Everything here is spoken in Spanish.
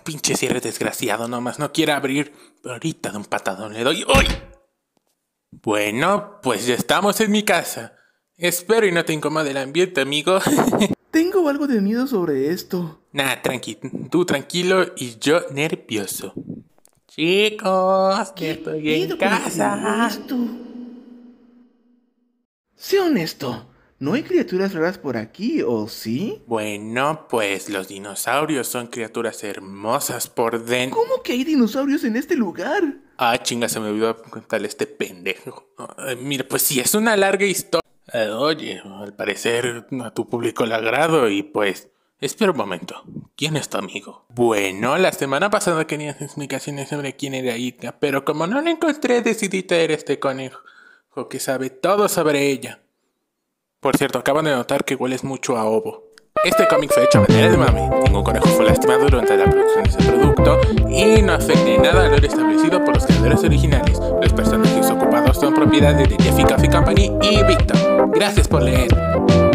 pinche cierre desgraciado, nomás no quiere abrir. Pero ahorita de un patadón le doy. ¡Uy! Bueno, pues ya estamos en mi casa. Espero y no te incomode el ambiente, amigo. Tengo algo de miedo sobre esto. Nah, tranqui, tú tranquilo y yo nervioso. Chicos, que estoy en casa. Sé honesto, ¿no hay criaturas raras por aquí, o sí? Bueno, pues los dinosaurios son criaturas hermosas por dentro. ¿Cómo que hay dinosaurios en este lugar? Ah, chinga, se me olvidó contarle este pendejo. Mira, pues sí, es una larga historia. Oye, al parecer a tu público le agrado y pues... Espera un momento, ¿quién es tu amigo? Bueno, la semana pasada querías explicaciones sobre quién era Ita, pero como no la encontré decidí traer este conejo que sabe todo sobre ella. Por cierto, acabo de notar que hueles mucho a ovo. Este cómic fue hecho a manera de mame. Ningún conejo fue lastimado durante la producción de este producto y no afecta en nada al lore establecido por los creadores originales. Los personajes ocupados son propiedad de The Jeffy Coffee Company y Victor. Gracias por leer.